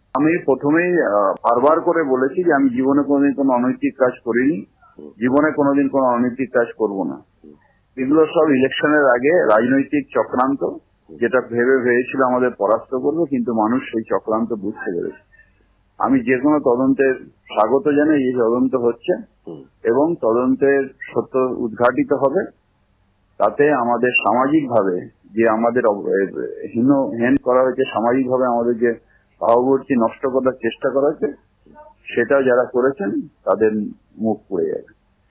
আমি প্রথমেই বারবার করে বলেছি যে আমি জীবনে কোনোদিন কোনো অনৈতিক কাজ করিনি, জীবনে কোনোদিন কোনো অনৈতিক কাজ করব না। এগুলো সব ইলেকশনের আগে রাজনৈতিক চক্রান্ত, যেটা ভেবেছিল আমাদের পরাস্ত করবে, কিন্তু মানুষ সেই চক্রান্ত বুঝতে পেরেছে। আমি যে কোনো তদন্তের স্বাগত জানাই, এই তদন্ত হচ্ছে এবং তদন্তের সত্য উদ্ঘাটিত হবে। তাতে আমাদের সামাজিকভাবে যে আমাদের হেন করা হয়েছে, সামাজিকভাবে আমাদের যে ভাবমূর্তি নষ্ট করার চেষ্টা করা হয়েছে, সেটা যারা করেছেন তাদের মুখ পুড়ে যাবে।